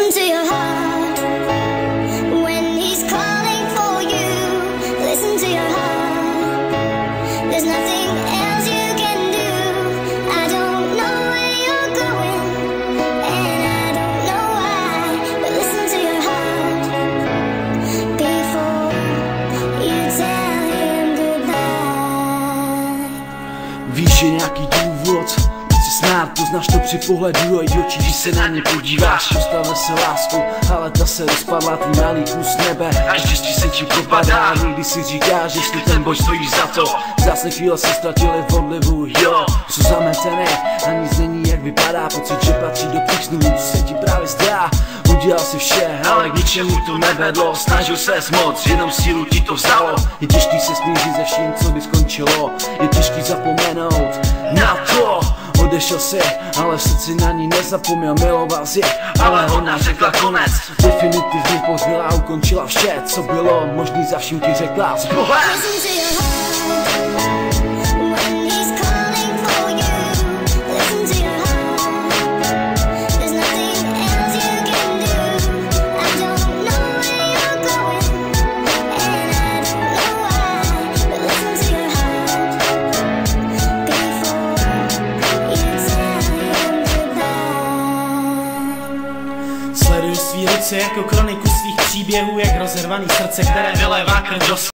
Listen to your heart when he's calling for you. Listen to your heart. There's nothing else you can do. I don't know where you're going, and I don't know why. But listen to your heart before you tell him goodbye. Víš, je nějaký důvod snad poznáš to při pohledu a oči, když se na ně podíváš. Dostane se lásku, ale ta se rozpadla, tvý malý kus nebe a štěstí se ti propadá. Někdy si říkáš, jestli ten boj stojí za to. Zásné chvíle se ztratili v odlivu, jo. Jsou zametený a nic není jak vypadá. Pocit, že patří do tvých snů, se ti právě zdá. Udělal si vše, ale k ničemu to nevedlo. Snažil ses moc, jenom sílu ti to vzalo. Je těžký se smířit se vším, co by skončilo. Je těžký zapomenout na to. Odešel si, ale v srdci na ní nezapomněl, miloval si, ale ona řekla konec. Definitivně pohřbila a ukončila vše, co bylo možný, za vším ti řekla s Bohem. Sleduju svý ruce jako kroniku svých příběhů, jak rozervaný srdce, které vylévá krev do